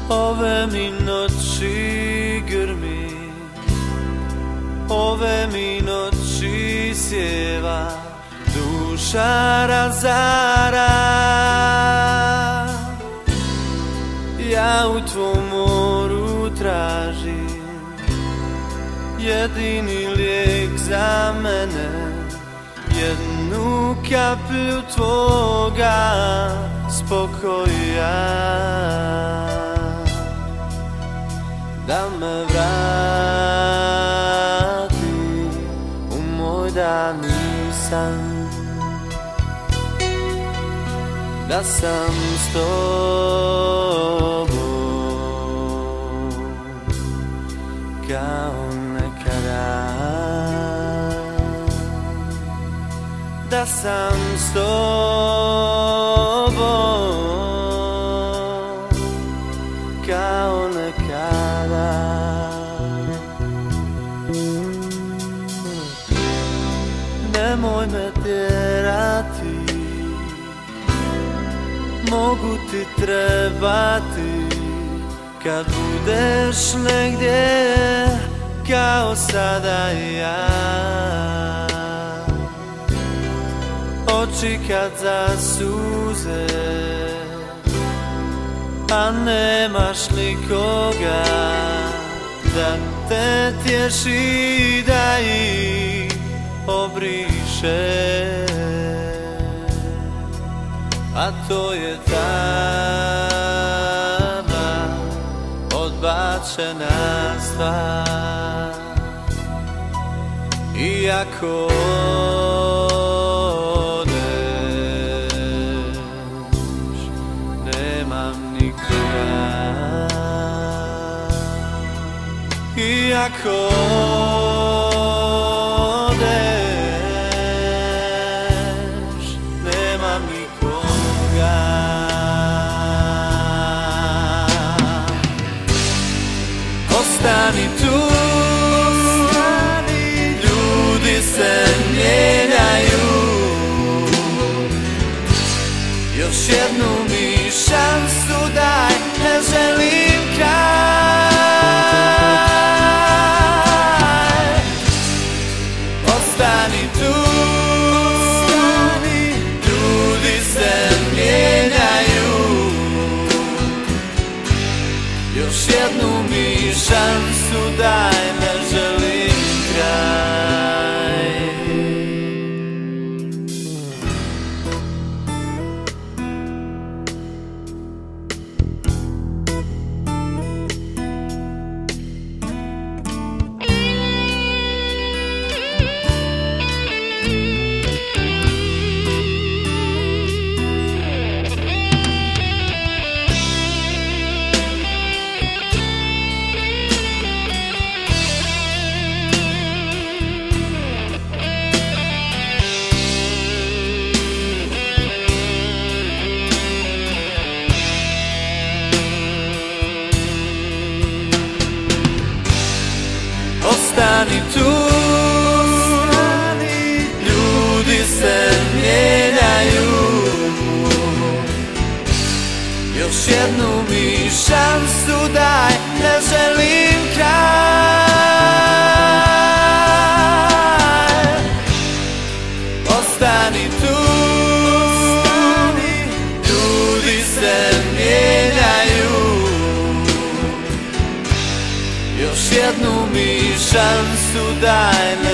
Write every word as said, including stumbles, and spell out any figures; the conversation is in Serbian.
Ove mi noći grmi, ove mi noći sjeva, duša razara. Ja u tvom moru tražim jedini lijek za mene, jednu kaplju tvoga spokoja, da me vrati u moj davni san, da sam s tobom kao nekada, da sam s tobom kao nekada. Nemoj me tjerati, mogu ti trebati kad budeš negdje kao sada ja. Oči kad zasuze, a nemaš nikoga da te tješi, da ih obriše, a to je tama odbačena stvar. Iako odeš, nemam nikoga. Iako odeš, nemam nikoga. Ostani tu, ljudi se mijenjaju, još jednu mi šansu daj, ne želim kraj. Ostani tu, ljudi se mijenjaju, još jednu mi šansu daj, ne želim kraj. Ostani tu, ljudi se mijenjaju, još jednu mi šansu daj, ne želim kraj. Ostani tu, ljudi se mijenjaju, još jednu mi šansu daj, ne